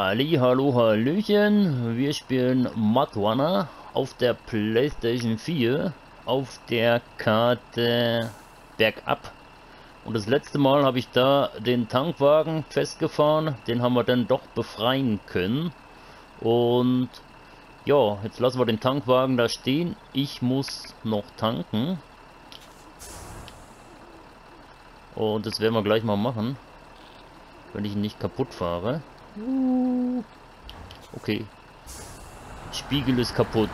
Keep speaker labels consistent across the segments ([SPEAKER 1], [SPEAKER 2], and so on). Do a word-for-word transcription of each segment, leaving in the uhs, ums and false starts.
[SPEAKER 1] Ali, hallo, hallöchen. Wir spielen Mud Runner auf der PlayStation vier auf der Karte Bergab. Und das letzte Mal habe ich da den Tankwagen festgefahren. Den haben wir dann doch befreien können. Und ja, jetzt lassen wir den Tankwagen da stehen. Ich muss noch tanken. Und das werden wir gleich mal machen, wenn ich ihn nicht kaputt fahre. Okay. Spiegel ist kaputt.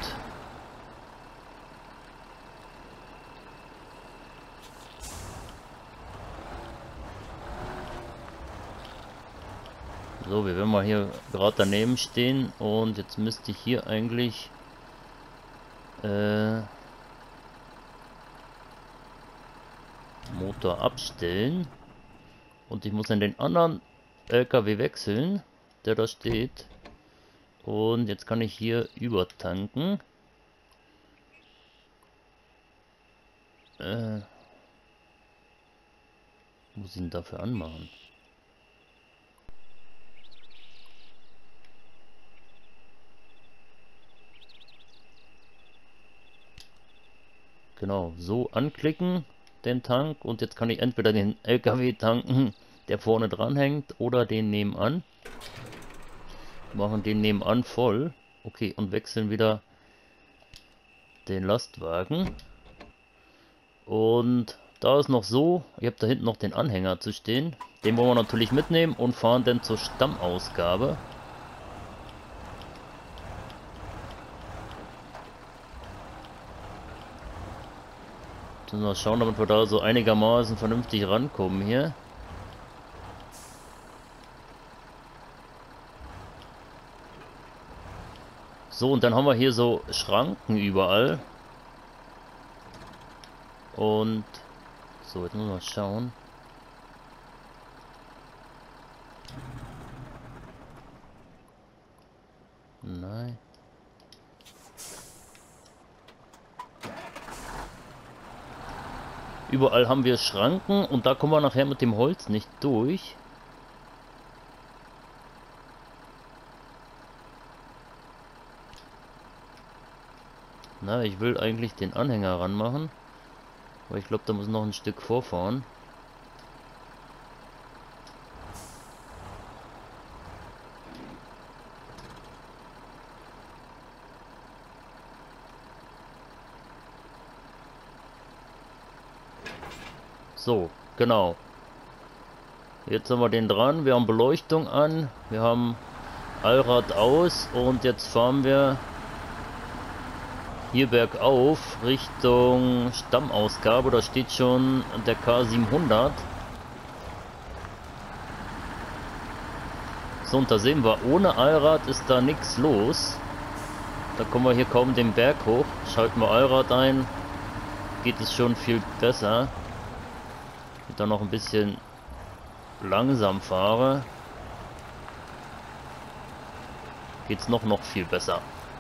[SPEAKER 1] So, wir werden mal hier gerade daneben stehen und jetzt müsste ich hier eigentlich äh, Motor abstellen und ich muss in den anderen L K W wechseln, der da steht. Und jetzt kann ich hier übertanken. Äh, muss ich ihn dafür anmachen? Genau, so anklicken, den Tank, und jetzt kann ich entweder den L K W tanken, der vorne dran hängt, oder den nebenan. Machen den nebenan voll. Okay, und wechseln wieder den Lastwagen. Und da ist noch so, ich habe da hinten noch den Anhänger zu stehen. Den wollen wir natürlich mitnehmen und fahren dann zur Stammausgabe. Müssen wir schauen, damit wir da so einigermaßen vernünftig rankommen hier. So, und dann haben wir hier so Schranken überall. Und so, jetzt müssen wir schauen. Nein. Überall haben wir Schranken und da kommen wir nachher mit dem Holz nicht durch. Na, ich will eigentlich den Anhänger ranmachen. Aber ich glaube, da muss noch ein Stück vorfahren. So, genau. Jetzt haben wir den dran. Wir haben Beleuchtung an. Wir haben Allrad aus. Und jetzt fahren wir hier bergauf Richtung Stammausgabe. Da steht schon der K siebenhundert. So, und da sehen wir, ohne Allrad ist da nichts los. Da kommen wir hier kaum den Berg hoch. Schalten wir Allrad ein, geht es schon viel besser. Wenn ich dann noch ein bisschen langsam fahre, geht es noch, noch viel besser.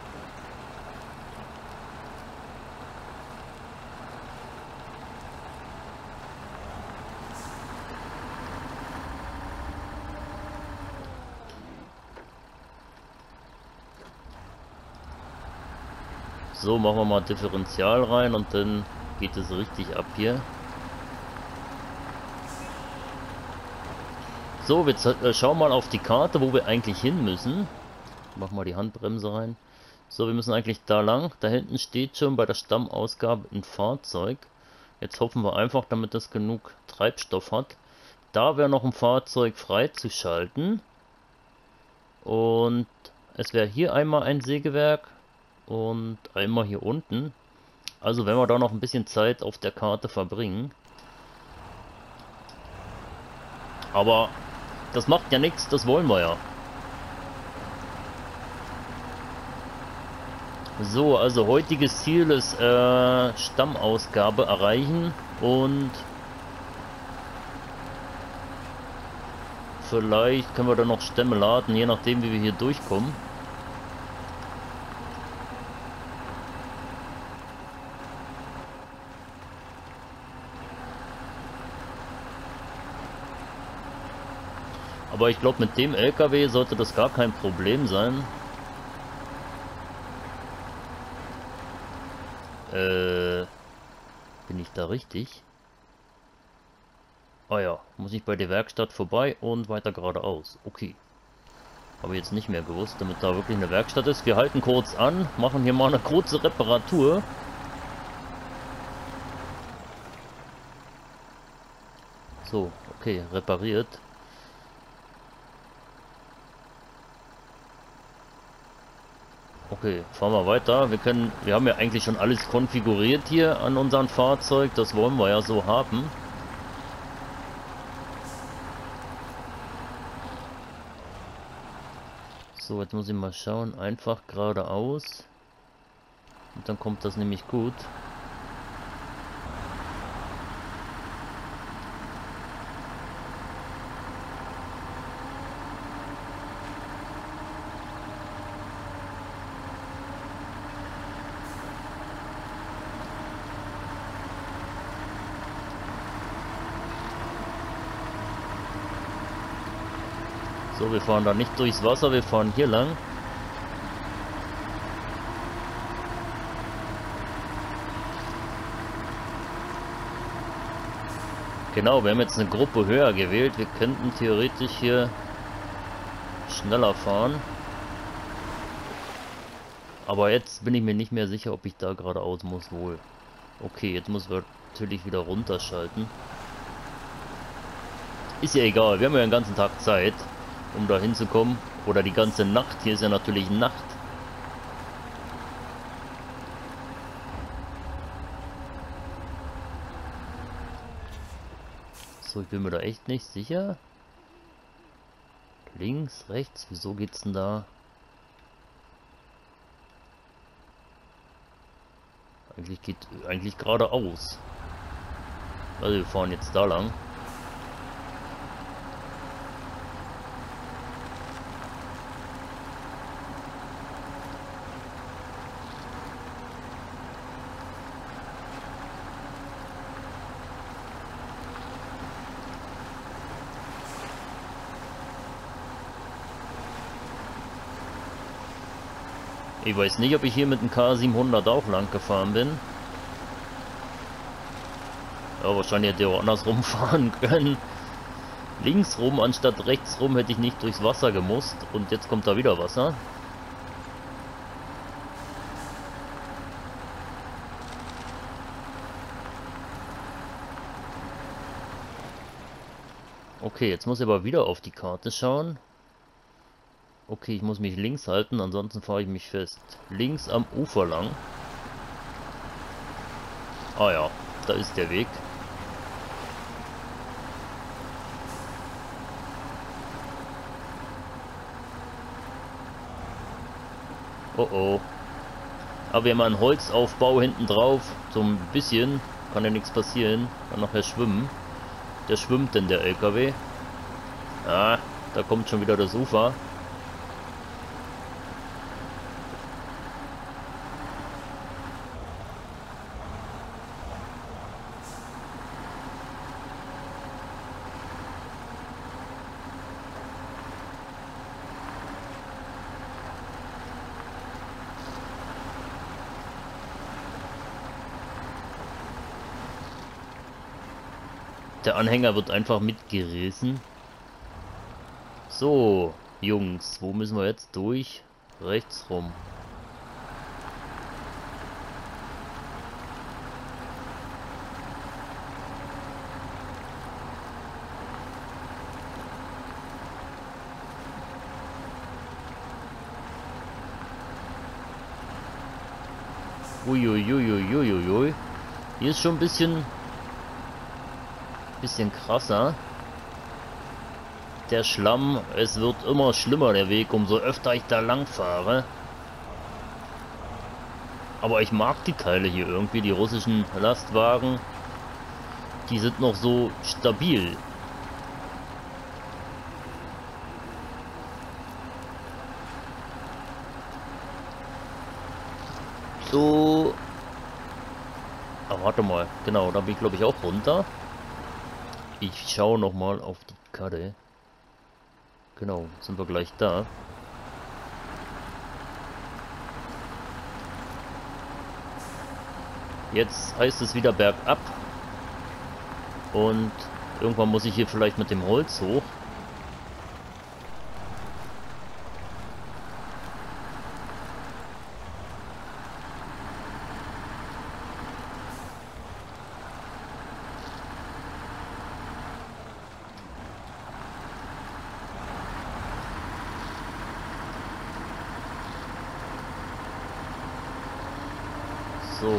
[SPEAKER 1] So, machen wir mal Differential rein und dann geht es richtig ab hier. So, jetzt äh, schauen wir mal auf die Karte, wo wir eigentlich hin müssen. Machen wir die Handbremse rein. So, wir müssen eigentlich da lang. Da hinten steht schon bei der Stammausgabe ein Fahrzeug. Jetzt hoffen wir einfach, damit das genug Treibstoff hat. Da wäre noch ein Fahrzeug freizuschalten. Und es wäre hier einmal ein Sägewerk. Und einmal hier unten. Also wenn wir da noch ein bisschen Zeit auf der Karte verbringen. Aber das macht ja nichts, das wollen wir ja. So, also heutiges Ziel ist äh, Stammausgabe erreichen. Und vielleicht können wir dann noch Stämme laden, je nachdem wie wir hier durchkommen. Aber ich glaube, mit dem L K W sollte das gar kein Problem sein. Äh, bin ich da richtig? Ah ja, muss ich bei der Werkstatt vorbei und weiter geradeaus. Okay. Habe ich jetzt nicht mehr gewusst, damit da wirklich eine Werkstatt ist. Wir halten kurz an, machen hier mal eine kurze Reparatur. So, okay, repariert. Okay, fahren wir weiter. Wir können, wir haben ja eigentlich schon alles konfiguriert hier an unserem Fahrzeug. Das wollen wir ja so haben. So, jetzt muss ich mal schauen. Einfach geradeaus. Und dann kommt das nämlich gut. So, wir fahren da nicht durchs Wasser, wir fahren hier lang. Genau, wir haben jetzt eine Gruppe höher gewählt. Wir könnten theoretisch hier schneller fahren. Aber jetzt bin ich mir nicht mehr sicher, ob ich da geradeaus muss wohl. Okay, jetzt müssen wir natürlich wieder runterschalten. Ist ja egal, wir haben ja den ganzen Tag Zeit, um da hinzukommen. Oder die ganze Nacht. Hier ist ja natürlich Nacht. So, ich bin mir da echt nicht sicher. Links, rechts, wieso geht's denn da? Eigentlich geht eigentlich geradeaus. Also wir fahren jetzt da lang. Ich weiß nicht, ob ich hier mit dem K siebenhundert auch lang gefahren bin. Ja, wahrscheinlich hätte ich auch andersrum fahren können. Links rum anstatt rechts rum hätte ich nicht durchs Wasser gemusst. Und jetzt kommt da wieder Wasser. Okay, jetzt muss ich aber wieder auf die Karte schauen. Okay, ich muss mich links halten, ansonsten fahre ich mich fest. Links am Ufer lang. Ah ja, da ist der Weg. Oh oh. Aber wir haben einen Holzaufbau hinten drauf. So ein bisschen. Kann ja nichts passieren. Kann nachher schwimmen. Der schwimmt denn, der L K W. Ah, da kommt schon wieder das Ufer. Der Anhänger wird einfach mitgerissen. So, Jungs, wo müssen wir jetzt durch? Rechts rum. Uiuiuiuiuiui. Hier ist schon ein bisschen bisschen krasser. Der Schlamm, es wird immer schlimmer der Weg, umso öfter ich da lang fahre. Aber ich mag die Teile hier irgendwie, die russischen Lastwagen. Die sind noch so stabil. So. Ah, warte mal. Genau, da bin ich glaube ich auch runter. Ich schaue noch mal auf die Karte. Genau, sind wir gleich da. Jetzt heißt es wieder bergab. Und irgendwann muss ich hier vielleicht mit dem Holz hoch. So.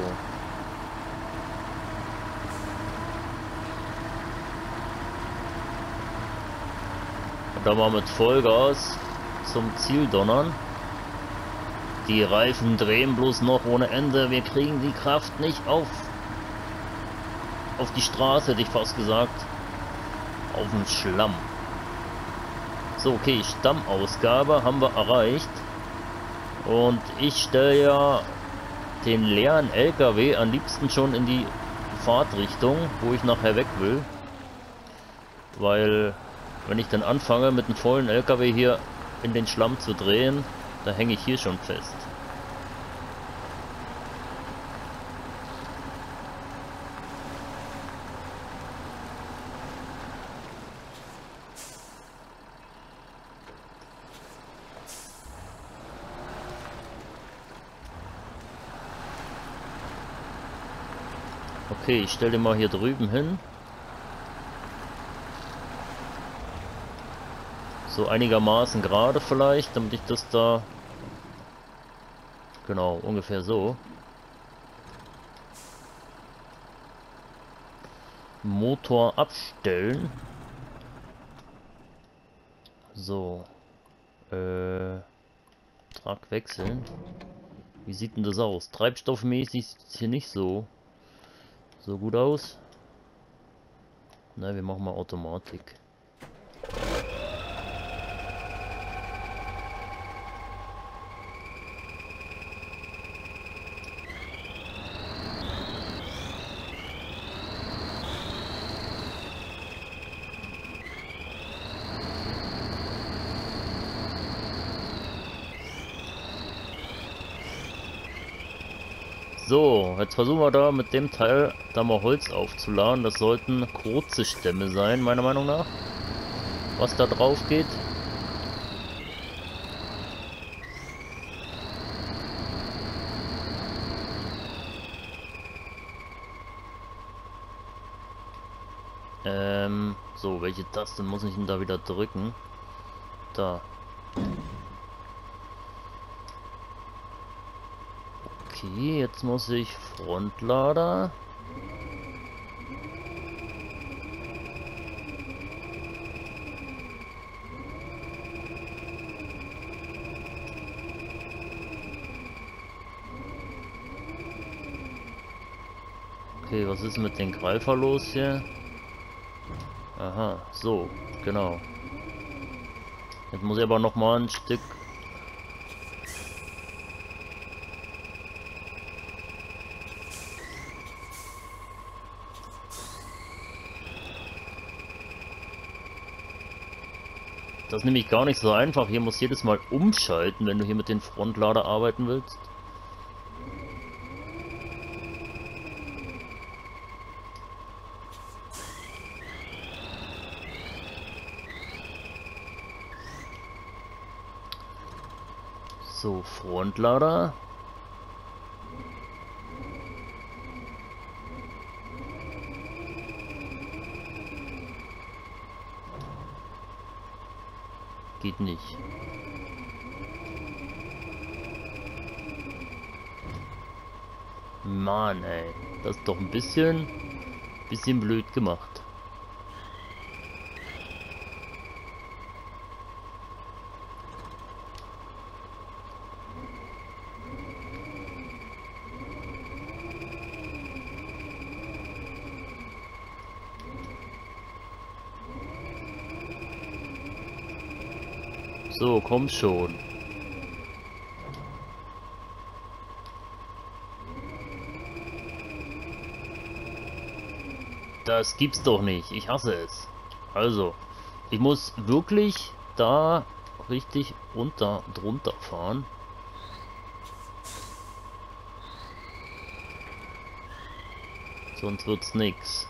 [SPEAKER 1] Und da mal mit Vollgas zum Ziel donnern. Die Reifen drehen bloß noch ohne Ende. Wir kriegen die Kraft nicht auf auf die Straße, hätte ich fast gesagt. Auf den Schlamm. So, okay, Stammausgabe haben wir erreicht. Und ich stelle ja den leeren L K W am liebsten schon in die Fahrtrichtung, wo ich nachher weg will. Weil, wenn ich dann anfange, mit einem vollen L K W hier in den Schlamm zu drehen, da hänge ich hier schon fest. Okay, ich stelle den mal hier drüben hin. So einigermaßen gerade vielleicht, damit ich das da... Genau, ungefähr so. Motor abstellen. So. Äh... Trag wechseln. Wie sieht denn das aus? Treibstoffmäßig sieht es hier nicht so... so gut aus. Na, wir machen mal Automatik. So, jetzt versuchen wir da mit dem Teil da mal Holz aufzuladen. Das sollten kurze Stämme sein, meiner Meinung nach. Was da drauf geht. Ähm, so, welche Taste muss ich denn da wieder drücken? Da. Okay, jetzt muss ich Frontlader. Okay, was ist mit den Greifer los hier? Aha, so, genau. Jetzt muss ich aber noch mal ein Stück... Das ist nämlich gar nicht so einfach. Hier muss jedes Mal umschalten, wenn du hier mit den Frontlader arbeiten willst. So, Frontlader. Geht nicht. Mann, ey. Das ist doch ein bisschen, bisschen blöd gemacht. So, komm schon. Das gibt's doch nicht. Ich hasse es. Also, ich muss wirklich da richtig unter drunter fahren. Sonst wird's nix.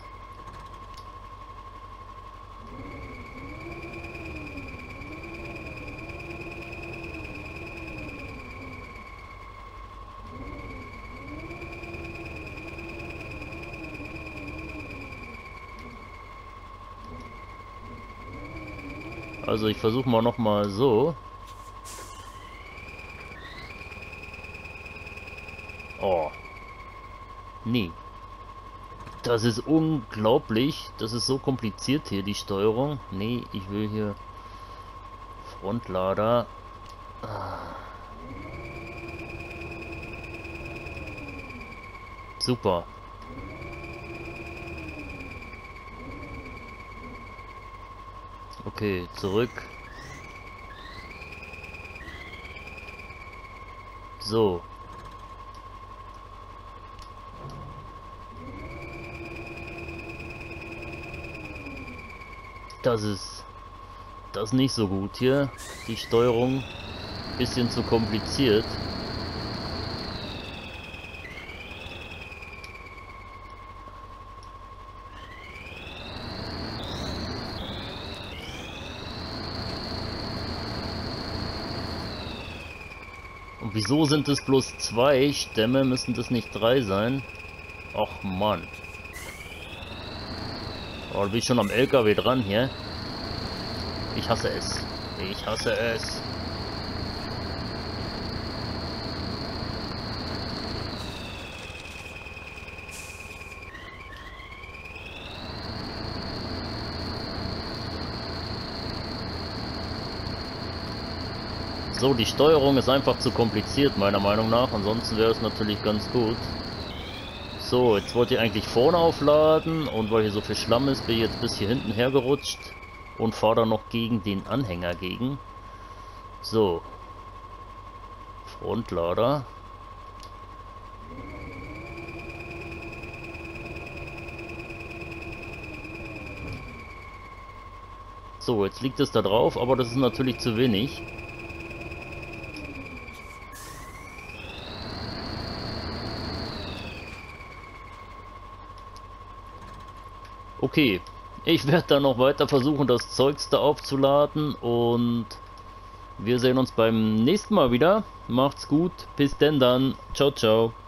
[SPEAKER 1] Also ich versuche mal noch mal so. Oh. Nee. Das ist unglaublich. Das ist so kompliziert hier, die Steuerung. Nee, ich will hier Frontlader. Super. Okay, zurück. So. Das ist das ist nicht so gut hier. Die Steuerung bisschen zu kompliziert. Und wieso sind es bloß zwei Stämme? Müssen das nicht drei sein? Och Mann. Oh, da bin ich schon am L K W dran hier. Ich hasse es. Ich hasse es. So, die Steuerung ist einfach zu kompliziert, meiner Meinung nach. Ansonsten wäre es natürlich ganz gut. So, jetzt wollte ich eigentlich vorne aufladen. Und weil hier so viel Schlamm ist, bin ich jetzt bis hier hinten hergerutscht. Und fahre dann noch gegen den Anhänger gegen. So. Frontlader. So, jetzt liegt es da drauf, aber das ist natürlich zu wenig. Okay, ich werde dann noch weiter versuchen, das Zeugs da aufzuladen und wir sehen uns beim nächsten Mal wieder. Macht's gut, bis denn dann. Ciao, ciao.